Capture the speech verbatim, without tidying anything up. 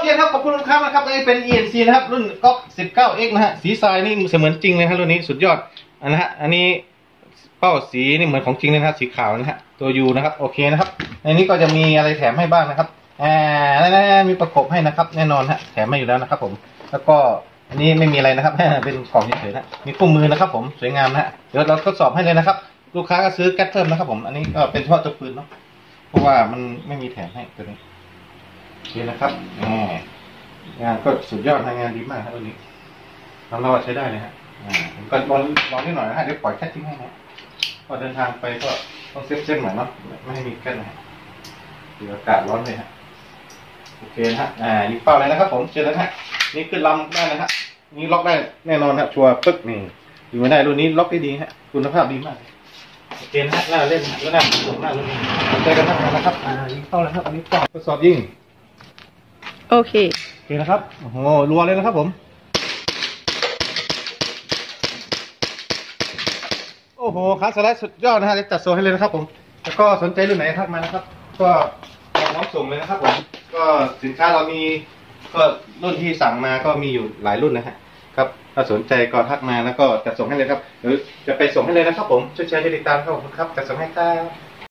เคครับขอบคุณลูกค้านะครับนี่เป็น อี เอ็น ซี นะครับรุ่นก๊อก สิบเก้า เอ็กซ์ นะฮะสีทรายนี่เสมือนจริงเลยครับรุ่นนี้สุดยอดอันนะฮะอันนี้เป้าสีนี่เหมือนของจริงเลยนะครับสีขาวนะฮะตัว ยู นะครับโอเคนะครับในนี้ก็จะมีอะไรแถมให้บ้างนะครับอ่ามีประกบให้นะครับแน่นอนฮะแถมมาอยู่แล้วนะครับผมแล้วก็อันนี้ไม่มีอะไรนะครับเป็นของเฉยๆนะมีคู่มือนะครับผมสวยงามนะฮะเดี๋ยวเราทดสอบให้เลยนะครับลูกค้าก็ซื้อแก๊สเพิ่มนะครับผมอันนี้ก็เป็นเฉพาะตัวปืนเนาะเพราะว่ามันไม่มีแถมให้ตัวนี้โอเคนะครับงานก็สุดยอดงานดีมากครับตัวนี้ทำเราใช้ได้เลยฮะผมก็ลองลองนิดหน่อยนะฮะเดี๋ยวปล่อยแค่ทิ้งให้นะพอเดินทางไปก็ต้องเซฟเส้นหน่อยเนาะไม่ให้มีแก๊สนะฮะเดี๋ยวอากาศร้อนเลยฮะโอเคนะฮะอ่ายิงเป้าเลยนะครับผมเจอแล้วฮะนี่ขึ้นลำได้นะฮะนี่ล็อกได้แน่นอนครับชัวร์ปึ๊กนี่อยู่ไม่ได้รุ่นนี้ล็อกได้ดีฮะคุณภาพดีมากโอเคนะฮะน่าเล่นแล้วน่าสนุกมากรุ่นนี้เจอกันนะครับอ่ายิงเป้าเลยครับอันนี้เป้าทดสอบยิงโอเคโอเคนะครับโอ้โหรัวเลยนะครับผมโอ้โหขาสไลด์สุดยอดนะฮะเดี๋ยวจัดโซนให้เลยนะครับผมแล้วก็สนใจรุ่นไหนทักมานะครับก็พร้อมส่งเลยนะครับผมก็สินค้าเรามีก็รุ่นที่สั่งมาก็มีอยู่หลายรุ่นนะฮะครับถ้าสนใจก็ทักมาแล้วก็จัดส่งให้เลยครับหรือจะไปส่งให้เลยนะครับผมช่วยแชร์ช่วยติดตามครับผมครับจัดส่งให้ครับ